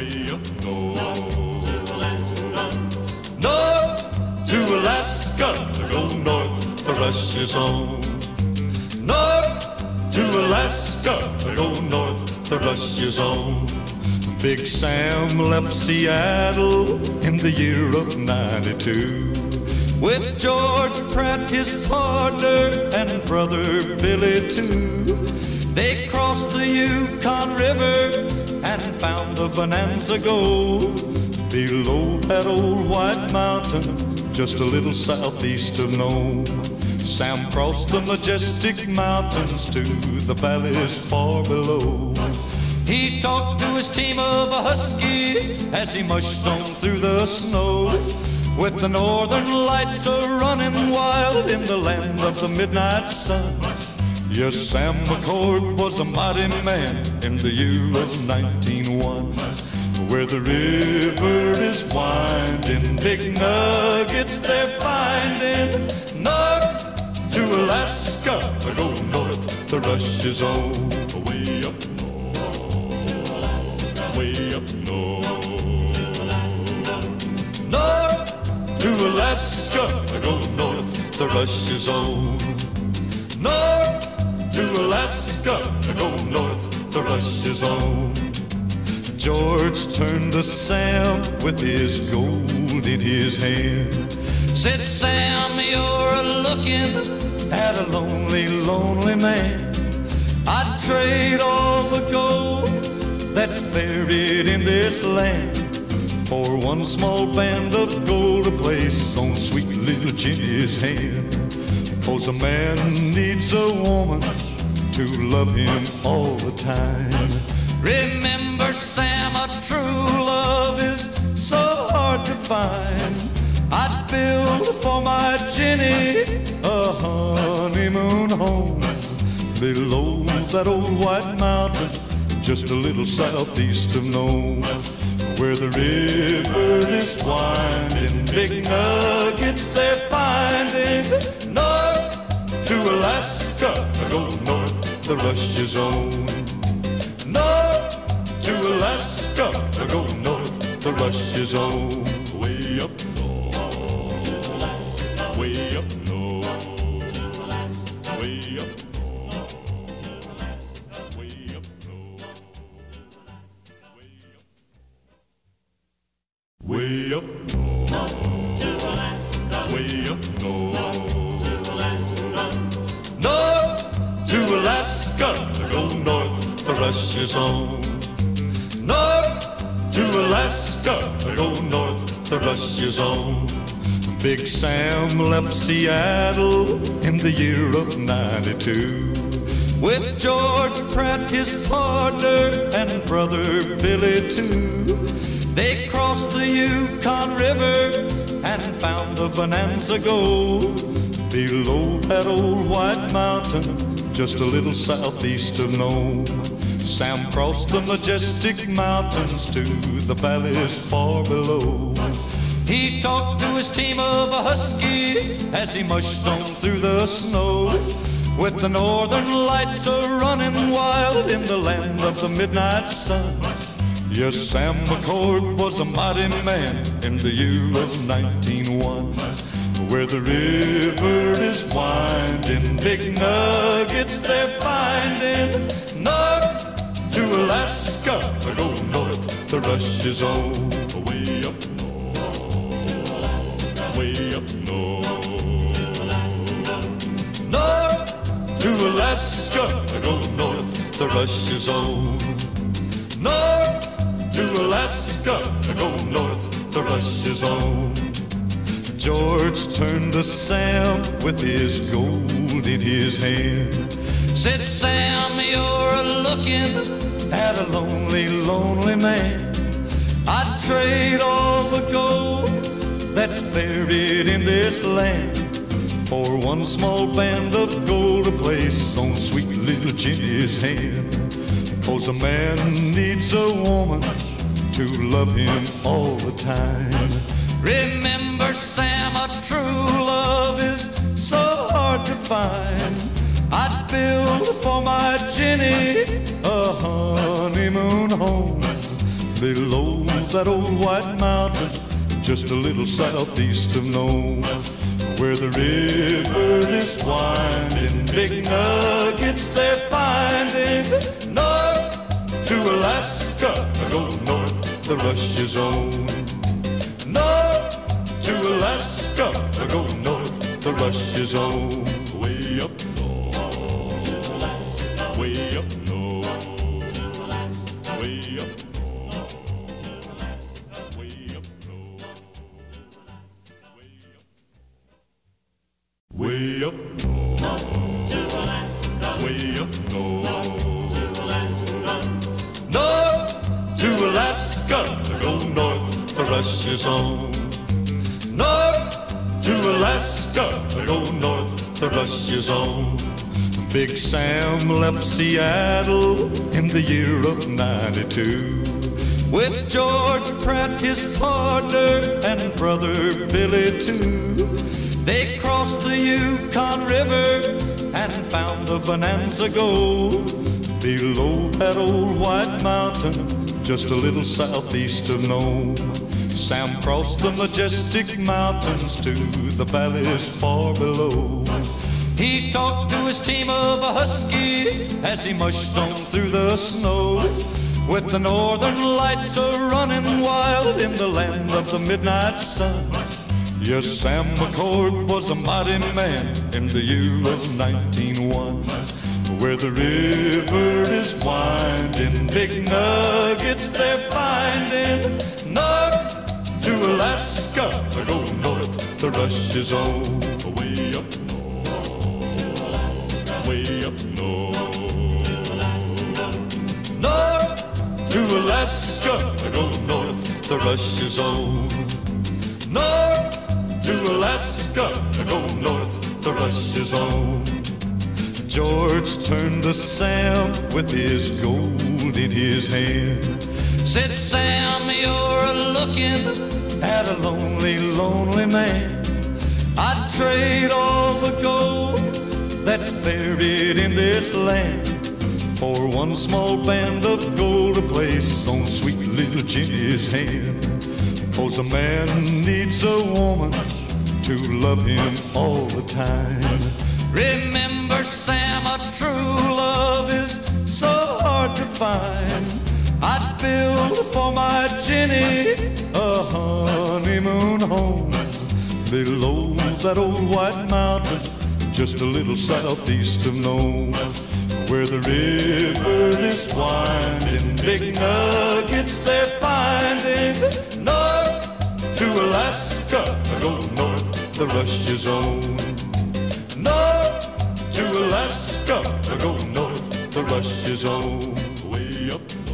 way up north to Alaska. North to Alaska, go north, the rush is on. North to Alaska, go north, the rush is on. Big Sam left Seattle in the year of '92 with George Pratt, his partner, and brother Billy too. They crossed the Yukon River and found the Bonanza Gold below that old white mountain, just a little southeast of Nome. Sam crossed the majestic mountains to the valleys far below. He talked to his team of huskies as he mushed on through the snow, with the northern lights a-running wild in the land of the midnight sun. Yes, Sam McCord was a mighty man in the year of 1901. Where the river is winding, big nuggets they're finding. North to Alaska, go north, the rush is on. Way up north, way up north. North to Alaska, go north, the rush is on. North to Alaska, go north, the rush is on. George turned to Sam with his gold in his hand. Said, Sam, you're looking at a lonely, lonely man. I'd trade all the gold that's buried in this land for one small band of gold to place on sweet little Jenny's hand. 'Cause a man needs a woman to love him all the time. Remember, Sam, a true love is so hard to find. I'd build for my Jenny a honeymoon home below that old white mountain, just a little southeast of Nome. Where the river is winding, big nuggets they're finding. North to Alaska, go north, the rush is on. North to Alaska, go north, the rush is on. Way up north, way up north, way up north, way up north, way up north to Alaska, way up north to Alaska. North to Alaska, go north, the rush is on. North to Alaska, go north, the rush is on. Big Sam left Seattle in the year of '92 with George Pratt, his partner, and brother Billy too. They crossed the Yukon River and found the Bonanza Gold below that old white mountain, just a little southeast of Nome. Sam crossed the majestic mountains to the valleys far below. He talked to his team of huskies as he mushed on through the snow, with the northern lights a-running wild in the land of the midnight sun. Yes, Sam McCord was a mighty man in the year of 1901. Where the river is winding, big nuggets they're finding. North to Alaska, go north, the rush is on. Way up north, way up north. North to Alaska, go north, the rush is on. North to Alaska, go north, the rush is on. George turned to Sam with his gold in his hand. Said, Sam, you're looking at a lonely, lonely man. I'd trade all the gold that's buried in this land for one small band of gold to place on sweet little Jenny's hand. 'Cause a man needs a woman to love him all the time. Remember, Sam, a true love is so hard to find. I'd build for my Jenny a honeymoon home below that old white mountain, just a little southeast of Nome, where the river is winding, big nuggets they're finding. North to Alaska, go north, the rush is on. North to Alaska, go north, the rush is on. Way up north, way up north, way up north, way up north, way up north, to Alaska, way up north, to Alaska, north to Alaska, go north, the rush is on. North to Alaska, go north, the rush is on. Big Sam left Seattle in the year of '92 with George Pratt, his partner, and brother Billy too. They crossed the Yukon River and found the Bonanza Gold below that old white mountain, just a little southeast of Nome. Sam crossed the majestic mountains to the valleys far below. He talked to his team of huskies as he mushed on through the snow, with the northern lights a-running wild in the land of the midnight sun. Yes, Sam McCord was a mighty man in the year of 1901, where the river is winding, big nuggets they're finding. North to Alaska, go north, the rush is on. Way up north, way up north. North to Alaska, go north, the rush is on. North to Alaska, go north, the rush is on. George turned to Sam with his gold in his hand. Said, Sam, you're looking at a lonely, lonely man. I'd trade all the gold that's buried in this land for one small band of gold to place on sweet little Jenny's hand. 'Cause a man needs a woman to love him all the time. Remember, Sam, a true love is so hard to find. I'd build for my Jenny a honeymoon home below that old white mountain, just a little southeast of Nome, where the river is winding, big nuggets they're finding. North to Alaska, go north, the rush is on. North to Alaska, go north, the rush is on. Way up north.